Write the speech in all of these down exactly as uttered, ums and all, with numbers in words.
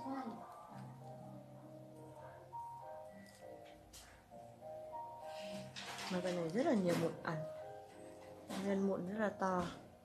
Mà cái này rất là nhiều mụn ẩn, nhân mụn rất là to.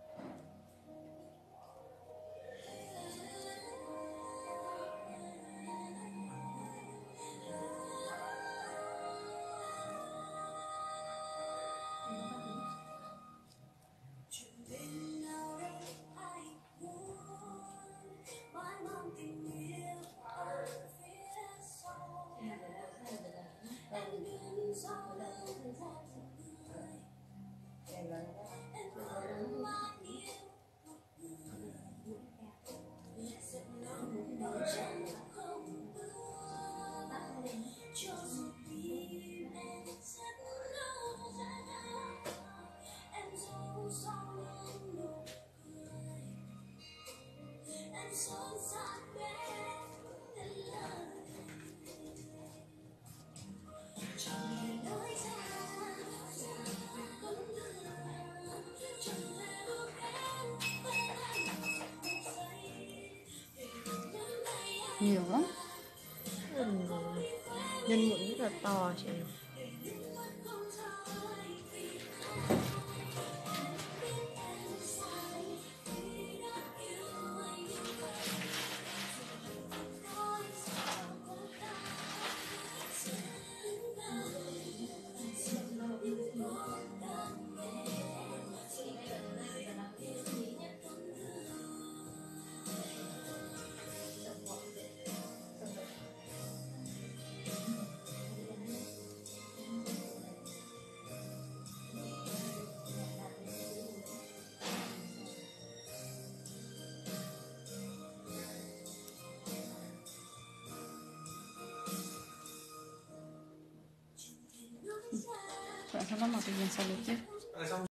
Nhiều lắm. Ừ. Nhân mụn rất là to chị em. Vậy sao nó mặc cái gì sao được chứ?